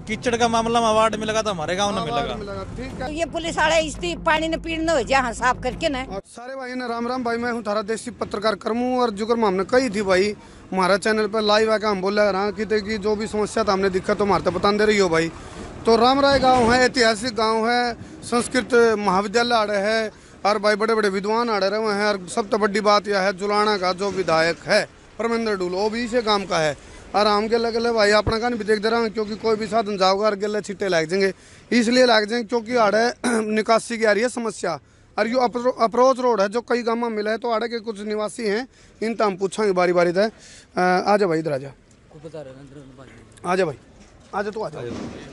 कीचड़ का मामला में अवार्ड मिलेगा तो हमारे गांव में मिलेगा। ठीक है। ये पुलिस वाले इस पानी ने पीड़ न हो जाए साफ करके ना। सारे भाई ने राम राम भाई, मैं हूँ थारा देसी पत्रकार करमू और जुगर हमने कही थी भाई हमारा चैनल पर लाइव आके हम बोला रहा कि जो भी समस्या था हमने दिक्कत तो हमारे बता दे रही हो भाई। तो रामराय गाँव है, ऐतिहासिक गाँव है, संस्कृत महाविद्यालय आड़े है और भाई बड़े बड़े विद्वान आड़े रहे हैं। और सबसे बड़ी बात यह है जुलाना का जो विधायक है परमेंद्र डूल वो भी इसे गाँव का है। और हम गले गले भाई अपना कान भी देख दे रहा हूँ क्योंकि कोई भी साधन जाओगा और गले छिट्टे लग जाएंगे, इसलिए लग जाएंगे क्योंकि आड़े निकासी की आ रही है समस्या। और ये अप्रोच रोड है जो कई गाँव में मिला है। तो आड़े के कुछ निवासी हैं, इन तो हम पूछेंगे बारी बारी से। आजा भाई इधर आजा, आजा भाई आजा, तू आजा।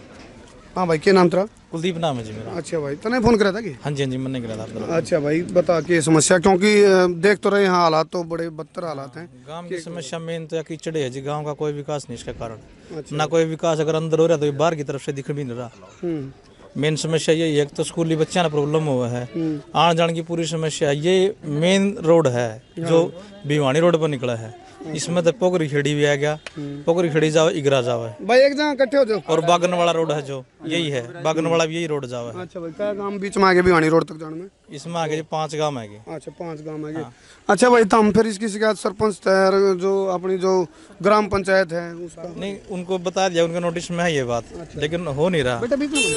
हाँ भाई क्या नाम तेरा? कुलदीप नाम है जी मेरा। अच्छा भाई तने फोन करा था कि? हाँ जी हाँ जी मैंने करा था। अच्छा भाई बता के समस्या, क्योंकि देख तो रहे हैं हालात तो बड़े बदतर हालात हैं। गांव की समस्या मेन तो कीचड़ है जी, गांव का कोई विकास नहीं इसके कारण। ना कोई विकास अगर अंदर हो रहा है तो बाहर की तरफ से दिख भी नहीं रहा। मेन समस्या यही है तो स्कूली बच्चा ना प्रॉब्लम हुआ है, आने जाने की पूरी समस्या। ये मेन रोड है जो भिवानी रोड पर निकला है, इसमें तो पोखरी खेड़ी भी आ गया, पोखरी खेड़ी जाओ इगरा जाओ है भाई, एक जगह इकट्ठे हो जाओ। और बागन वाला रोड है जो यही है, बागन वाला भी यही रोड जाओ है। अच्छा भाई क्या गांव बीच में आगे भिवानी रोड तक जाने में? इसमें आगे 5 गांव आगे। अच्छा 5 गांव आगे। अच्छा भाई तो हम फिर इसकी शिकायत सरपंच तैयार जो अपनी जो ग्राम पंचायत है उसका? नहीं उनको बता दिया, उनके नोटिस में है ये बात। अच्छा। लेकिन हो नहीं रहा।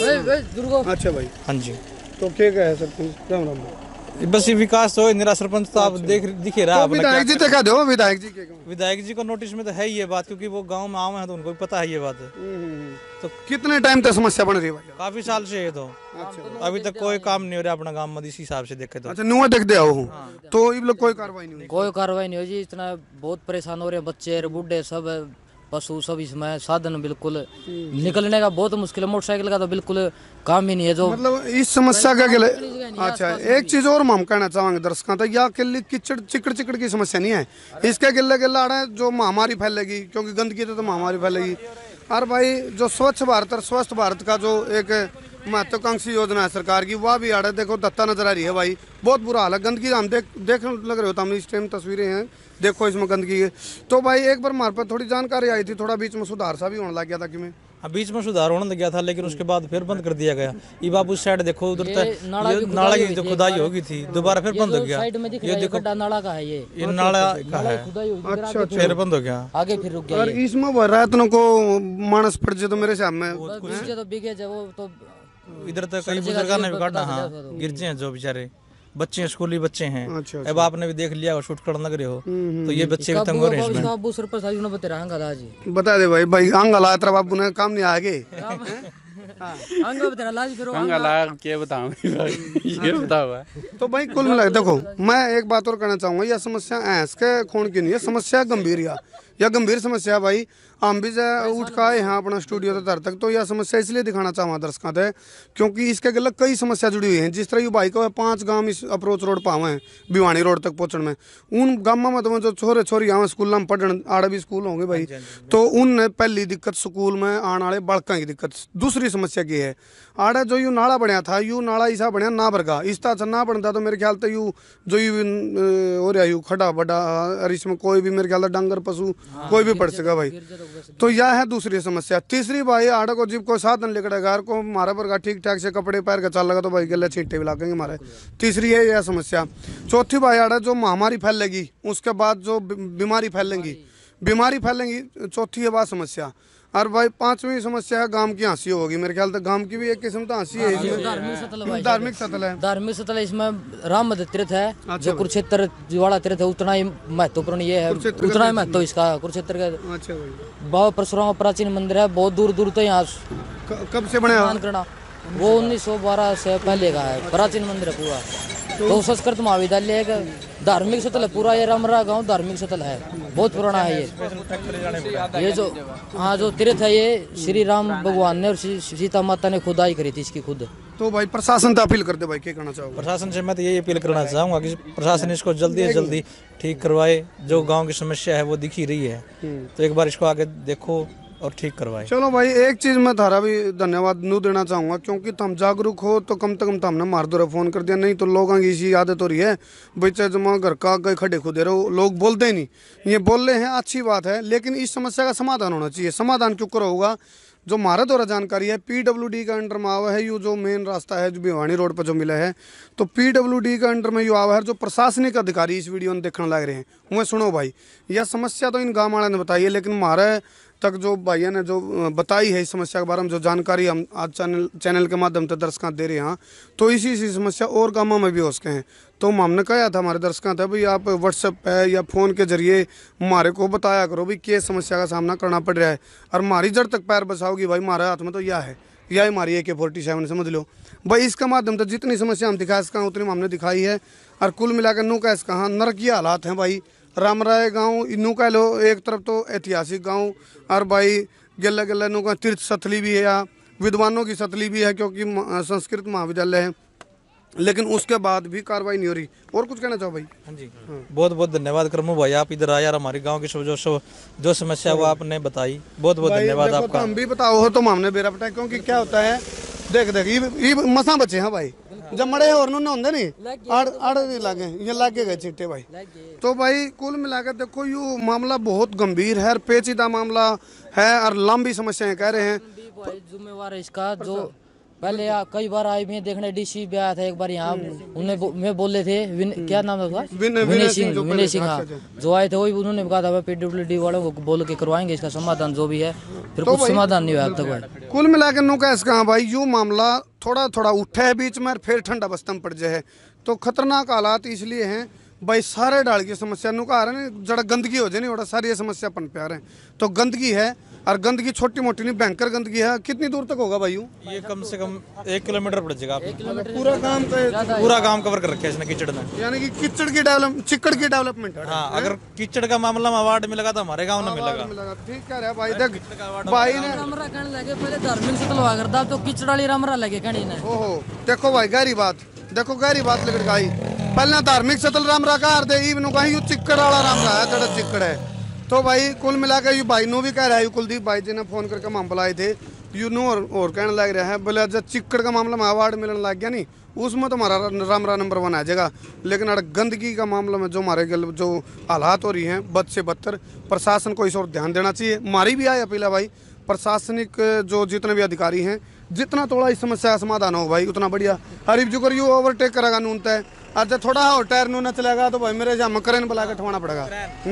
अच्छा भाई हाँ जी, तो क्या है सरपंच? राम राम। बस ये विकास तो निरा सरपंच तो आप दिखे रहा। विधायक जी तक दो, विधायक जी को नोटिस में तो है ये बात, क्योंकि वो गांव में आए हैं तो उनको भी पता है ये बात। तो कितने टाइम तक समस्या बन रही है भाई? काफी साल से है तो। अच्छा। अभी तक कोई काम नहीं हो रहा अपना गांव में इस हिसाब से देखे तो। अच्छा नुआ देख दे आओ तो ये लोग कोई कार्रवाई नहीं हुई? कोई कार्रवाई नहीं हो जी, इतना बहुत परेशान हो रहे हैं बच्चे बूढ़े सब पशु सब। इसमें साधन बिल्कुल निकलने का बहुत मुश्किल है, मोटरसाइकिल का तो बिल्कुल काम ही नहीं है। जो मतलब इस समस्या का गले। अच्छा एक चीज और हम कहना चाहेंगे दर्शकों तक, या के लिए कीचड़ चिकड़ चिकड़ की समस्या नहीं है, इसके गिले गिले आ रहे हैं जो महामारी फैलेगी, क्योंकि गंदगी तो महामारी फैलेगी। और भाई जो स्वच्छ भारत और स्वस्थ भारत का जो एक महत्वाकांक्षी योजना है सरकार की, वह भी आ रहा है। देखो दत्ता नजर आ रही है भाई, बहुत बुरा हाल है। गंदगी हम देख लग रहे हो तो हमने इस टाइम तस्वीरें हैं, देखो इसमें गंदगी है। तो भाई एक बार हमारे पास थोड़ी जानकारी आई थी, थोड़ा बीच में सुधार सा भी होने लग गया था कि मैं बीच में सुधार होने लग गया था, लेकिन उसके बाद फिर बंद कर दिया गया। ये बाबू साइड देखो उधर नाला की जो खुदाई होगी थी दोबारा फिर बंद हो गया। ये देखो नाला का है, ये नाला का है। अच्छा फिर बंद हो गया, आगे फिर रुक गया। और इसमें भर रहा को मानस पड़ जाए तो मेरे हिसाब में तो बिके वो तो इधर तक कई बुजुर्ग ने भी काटा। हाँ गिरजे हैं जो बेचारे बच्चे, स्कूली बच्चे हैं। अच्छा। अब आपने भी देख लिया और शूट करने लगे हो तो ये बच्चे भी तंग हो रहे हैं इसमें। बता दे भाई, भाई आंगला तेरा बाबू ने काम नहीं आगे तो भाई कुल मिला देखो मैं एक बात और कहना चाहूंगा, यह समस्या ऐस के खून की नहीं है, समस्या गंभीर या गंभीर समस्या भाई। हम भी उठ का आए यहाँ अपना स्टूडियो तर तक, तो यह समस्या इसलिए दिखाना चाहूँगा दर्शकों से क्योंकि इसके गलत कई समस्या जुड़ी हुई हैं। जिस तरह ये भाई को 5 गांव इस अप्रोच रोड पावे हैं भिवानी रोड तक पहुँचने में, उन गाँव में तो जो छोरे छोरी यहाँ स्कूल में पढ़ने आड़े भी स्कूल होंगे भाई, तो उन पहली दिक्कत स्कूल में आने वाले बालकों की दिक्कत। दूसरी समस्या की है आड़े जो यू नाला बनया था, यू नाला ऐसा बनया ना बरगा, इस तरह से ना बनता तो मेरे ख्याल से यू जो यू हो रहा यू खड़ा बड़ा, और इसमें कोई भी मेरे ख्याल से डांगर पशु कोई भी पड़ सका भाई। तो यह है दूसरी समस्या। तीसरी भाई आड़े को जीव को साधन लेकर घर को मारा पर ठीक ठाक से कपड़े पैर का चल लगा तो भाई गले छींटे भी लागेंगे हमारे। तीसरी है यह समस्या। चौथी भाई आड़े जो महामारी फैलेगी उसके बाद जो बीमारी फैलेंगी, चौथी है बात समस्या। और भाई 5वीं समस्या है गांव की हंसी होगी, मेरे ख्याल तक गांव की भी एक किस्म का हंसी है। धार्मिक सतल है, इसमें राम तीर्थ है। अच्छा, जो कुरुक्षेत्र वाला तीर्थ है उतना ही महत्वपूर्ण ये है, उतना ही महत्व इसका कुरुक्षेत्र का। अच्छा भाई बहुत परशुराम प्राचीन मंदिर है, बहुत दूर दूर तक यहाँ कब से बने वो 1912 से पहले का है, प्राचीन मंदिर है पूरा। तो संस्कृत महाविद्यालय एक धार्मिक स्थल है पूरा, ये रामरा गांव धार्मिक स्थल है, बहुत पुराना है ये जो हाँ जो तीर्थ है ये श्री राम भगवान ने और सीता माता ने खुदाई करी थी इसकी खुद। तो भाई प्रशासन तो अपील करते भाई, क्या कहना चाहोगे? प्रशासन से मैं तो यही अपील करना चाहूँगा कि प्रशासन इसको जल्दी से जल्दी ठीक करवाए। जो गाँव की समस्या है वो दिख ही रही है, तो एक बार इसको आगे देखो और ठीक करवाए। चलो भाई एक चीज मैं थारा भी धन्यवाद नू देना चाहूंगा, क्योंकि तुम जागरूक हो तो कम से कम तुमने मार दो फोन कर दिया, नहीं तो लोगों की इसी आदत हो रही है बच्चे जमा घर का गए खड़े खुदे रहो, लोग बोलते ही नहीं। ये बोल रहे हैं अच्छी बात है, लेकिन इस समस्या का समाधान होना चाहिए। समाधान क्यों करो होगा जो हमारा द्वारा जानकारी है PWD का अंडर में आवा है। यू जो मेन रास्ता है जो भिवानी रोड पर जो मिला है, तो PWD का अंडर में यू आवा है। जो प्रशासनिक अधिकारी इस वीडियो में देखने लग रहे हैं, वह सुनो भाई, यह समस्या तो इन गाँव वाले ने बताई है, लेकिन हमारे तक जो भाइयों ने जो बताई है इस समस्या के बारे में, जो जानकारी हम आज चैनल के माध्यम से दर्शकों दे रहे हैं, तो इसी समस्या और गाँवों में भी हो सके हैं। तो हमने कहा था हमारे दर्शकों था भाई, आप व्हाट्सएप पे या फ़ोन के जरिए हमारे को बताया करो भाई क्या समस्या का सामना करना पड़ रहा है, और हमारी जड़ तक पैर बसाओगी भाई, हमारे हाथ में तो यह है, यह हमारी AK-47 समझ लो भाई। इसका माध्यम से जितनी समस्या हम दिखा सकें उतनी हमने दिखाई है। और कुल मिलाकर नू कह सका नरक की हालात हैं भाई। रामराय गांव इनू कह लो, एक तरफ तो ऐतिहासिक गांव, और भाई गले गले नू का तीर्थ स्थली भी है, या विद्वानों की स्थली भी है, क्योंकि संस्कृत महाविद्यालय है, लेकिन उसके बाद भी कार्रवाई नहीं हो रही। और कुछ कहना चाहो भाई? हाँ जी, बहुत बहुत धन्यवाद करमू भाई, आप इधर आए यार, हमारे गांव की जो समस्या वो आपने बताई, बहुत बहुत धन्यवाद आपका। हम भी बताओ हो तो हमने बेरा पटा, क्योंकि क्या होता है देख ये मसा बचे हैं भाई, जब मरे और नुन होंगे नहीं आड़ लागे, ये लागे गए चिट्टे भाई। तो भाई कुल मिलाकर देखो यू मामला बहुत गंभीर है और पेचीदा मामला है, और लंबी समस्याएं कह रहे हैं। जिम्मेवार है इसका, जो पहले कई बार आए मैं देखने डीसी भी आया था एक बार यहाँ, उन्हें मैं बोले थे क्या नाम था उसका, विनय सिंह, हाँ, जो आए थे वही उन्होंने कहा था PWD वालों को बोल के करवाएंगे इसका समाधान जो भी है, फिर कुछ समाधान नहीं हुआ अब तक भाई। कुल मिलाकर नु कहा भाई यू मामला थोड़ा थोड़ा उठा है बीच में, फिर ठंडा बस्तम पड़ जाए, तो खतरनाक हालात इसलिए हैं भाई। सारे डाल की समस्या नु कहा रहे जरा गंदगी हो जाए नहीं, बड़ा सारी समस्या पन प्या रहे, तो गंदगी है, और गंदगी छोटी मोटी नहीं भयंकर गंदगी है। कितनी दूर तक होगा भाई? ये कम से कम 1 किलोमीटर पड़ जाएगा। पूरा काम कवर कर रखे है इसने कीचड़ ने, यानी कि कीचड़ की चिकड़ की डेवलपमेंट है। हाँ, अगर कीचड़ का मामला अवार्ड मिलेगा तो हमारे गाँव में मिलेगा। ठीक कह रहा भाई, देख भाई ने रामरा कहने लगे पहले धार्मिक से तलवा करता, तो कीचड़ वाली रामरा लगे कहने ने। ओहो देखो भाई गहरी बात, देखो गहरी बात लग गई। पहले धार्मिक सतल रामरा का दे इवनु कहीं चिक्कड़ वाला रामरा है, जड़ा चिक्कड़ है। तो भाई कुल मिलाकर यू भाई नो भी कह रहा है, कुलदीप भाई जी ने फोन करके हम बुलाए थे, यू नो और कहने लग रहा है बोले जब चिक्कड़ का मामला में अवार्ड मिलने लग गया नहीं, उसमें तो हमारा रामरा नंबर 1 आ जाएगा। लेकिन अगर गंदगी का मामला में जो हमारे जो हालात हो रही हैं बद से बदतर, प्रशासन को इस और ध्यान देना चाहिए। हमारी भी आए अपील है भाई, प्रशासनिक जो जितने भी अधिकारी हैं, जितना थोड़ा इस समस्या का समाधान हो भाई उतना बढ़िया। हरीफ जुकर यू ओवरटेक करेगा नून तय, आज थोड़ा और टायर नून चलेगा तो भाई मेरे जहाँ करें बुला के ठवाना पड़ेगा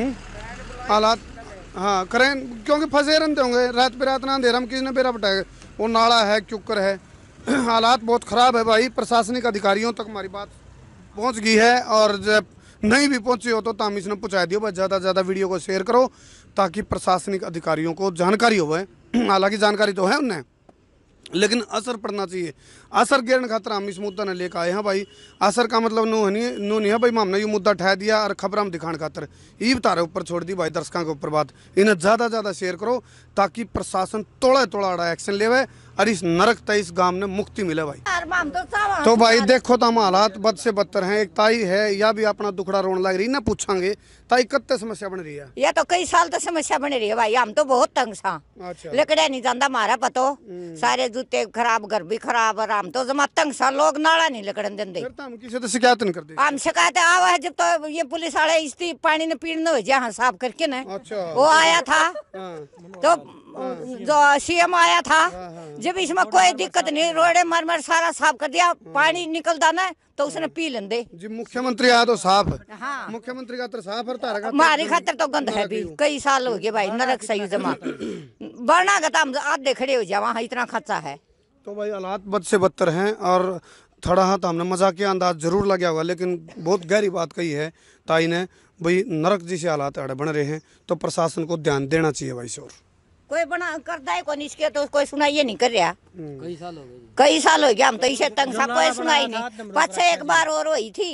हालात। हाँ करें, क्योंकि फंसे रहते होंगे रात पे रात ना अंधेरा हम किसी ने बेरा पटाएगा, वो नाला है क्यूकर है, हालात बहुत ख़राब है भाई। प्रशासनिक अधिकारियों तक हमारी बात पहुंच गई है, और जब नहीं भी पहुंची हो तो ताम इसने पहुँचा दियो भाई। ज़्यादा से ज़्यादा वीडियो को शेयर करो ताकि प्रशासनिक अधिकारियों को जानकारी हो। हालांकि जानकारी तो है उन्हें, लेकिन असर पड़ना चाहिए। असर गिरने खातर हम इस मुद्दा ने लेकर आए हैं भाई। असर का मतलब नू नहीं है भाई, हमने ये मुद्दा उठा दिया और खबर हम दिखाने खातर ये तारे ऊपर छोड़ दी भाई, दर्शकों के ऊपर बात। इन्हें ज़्यादा से ज़्यादा शेयर करो ताकि प्रशासन थोड़ा एक्शन लेवे और इस नरक इस गांव ने मुक्ति मिले भाई। तो भाई देखो तो हम हालात बद से बदतर हैं। एक ताई है या भी अपना दुखड़ा रोने लग रही ना, पूछांगे ताई कत्ते समस्या बन रही है? ये तो कई साल तो समस्या बन रही है भाई, हम तो बहुत तंग सा। अच्छा। लकड़े नहीं जाता हमारा पतो, सारे जूते खराब, घर भी खराब, और हम तो जमा तंग सा, लोग नाला नहीं लकड़न देंगे। हम किसी तो शिकायत नहीं करते, हम शिकायत आवा है जब तो ये पुलिस वाले इस पानी ने पीड़ना हो जहाँ साफ करके ना। अच्छा। वो आया था तो जो CM आया था, जब इसमें कोई दिक्कत नहीं, रोडे मर सारा साफ कर दिया, पानी निकलता ना तो उसने पी लेंदे जी। मुख्यमंत्री आया तो साफ। हाँ। मुख्यमंत्री का तो साफ हरता है, हमारी खातर तो गंद है भी, कई साल हो गए भाई नरक सही जमा बढ़ना का हम आधे खड़े हो जाए, वहाँ इतना खर्चा है। तो भाई हालात बद से बदतर हैं, और थोड़ा हाथ हमने मजाकिया अंदाज जरूर लगा होगा, लेकिन बहुत गहरी बात कही है ताई ने भाई। नरक जैसे हालात बन रहे हैं तो प्रशासन को ध्यान देना चाहिए भाई। शोर कोई बना करता है कौन इसके, तो कोई सुनाई नहीं कर रहा। कई साल हो गए, कई साल हो गया, हम तो इसे तंग सा कोई सुनाई नहीं। पाछे एक बार और हुई थी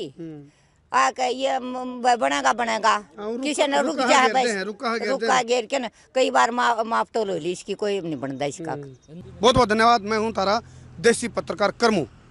आके ये बनेगा किसी ने रुक जा बस, रुका घेर के ना, कई बार माफ तो लो ली इसकी, कोई नहीं बनता इसका। बहुत बहुत धन्यवाद। मैं हूँ तारा देसी पत्रकार करमू।